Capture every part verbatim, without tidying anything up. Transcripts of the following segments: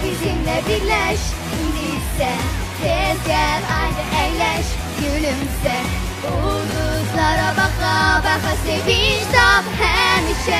bizimle birleş. Değilse tez gel haydi eğleş. Gülümse ulduzlara baka baka sevinç tap hemşe.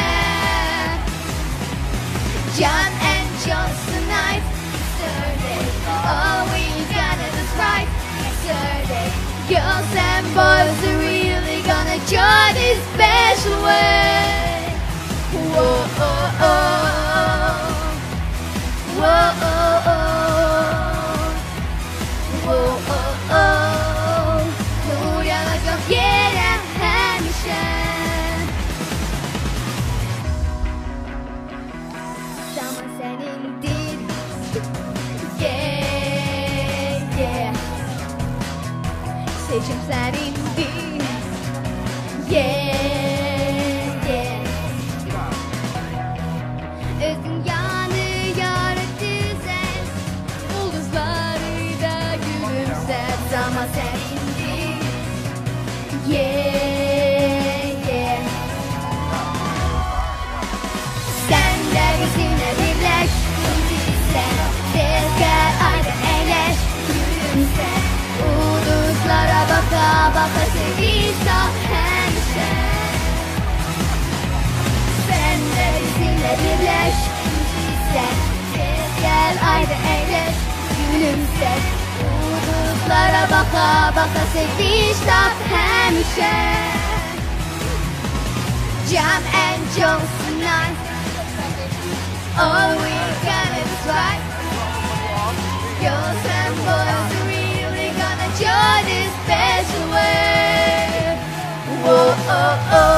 John and Jones tonight, Saturday. Oh, we got it just right, Saturday. Girls and boys are really gonna join this special way. Whoa, oh, oh. Whoa, oh, oh. Whoa, oh, oh. Uyanacak yere hemşe. Zaman senindir. Yeah, yeah. Seçim senindir. Yeah, yeah. Öz dünyanı yarattı sen. Ulduzları da gülümser. Zaman senindir. Yeah, yeah. Sen de bizimle birleş. Sen tez gel haydi eğleş. Gülümse ulduzlara baka baka sevinç tap hemşe. Sen de bizimle birleş. Sen tez gel haydi eğleş. Gülümse ulduzlara baka baka sevinç tap hemşe. John and Jones tonight. Oh, we got it right. Girls and boys are really gonna join this special way. Whoa, oh, oh.